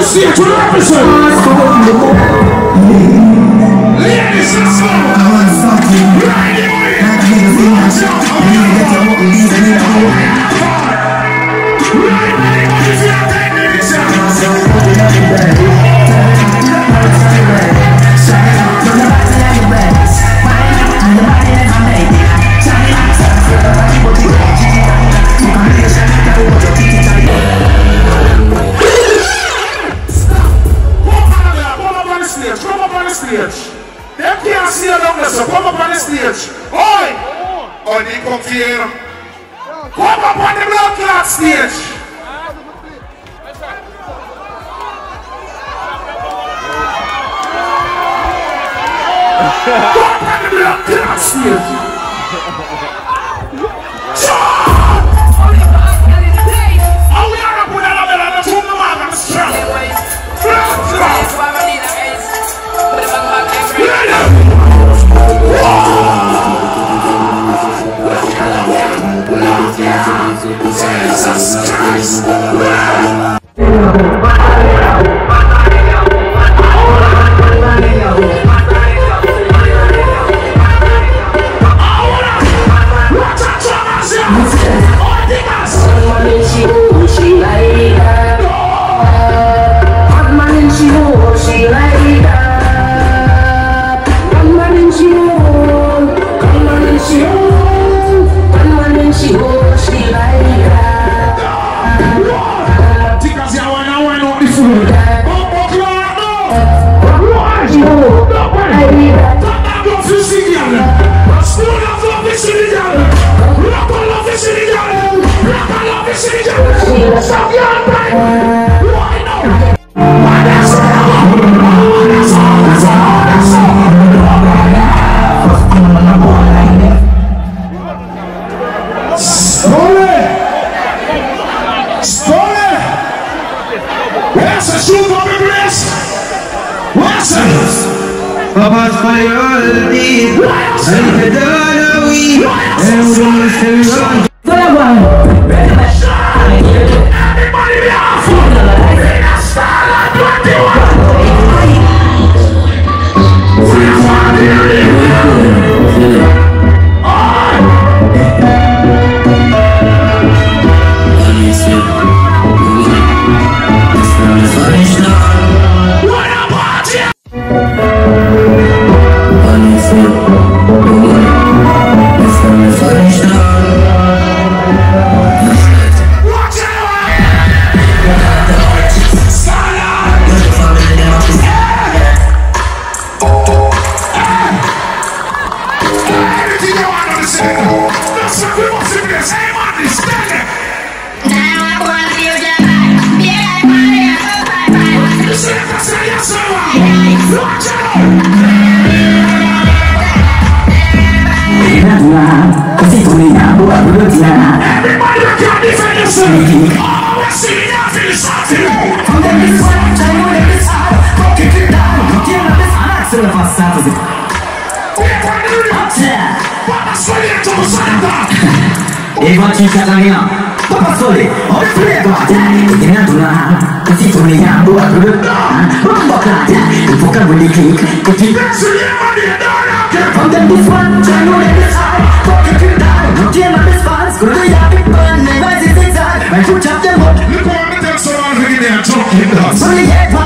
stage to represent. Ladies, let's go. Right in Them can't see you down there, so come up on the stage. Oi! Oh, they come here. Come up on the blood clot stage. Come up on the blood clot stage. Oh, we are up with another two man and strong. Jesus Christ! Papa's priority, and the dollar we, and we still run. Everybody be off! In a style of 英国汽车上样，爸爸说的，我出来吧，一定要做啊！我记住你呀，我不能打，我不干的，你不干我离开，我记。From the this one, try to let this high, fuck it to die. No game on this fans, go to the yard, big burn, never is inside. My foot up the mud. Look what I'm telling someone who in there talking about.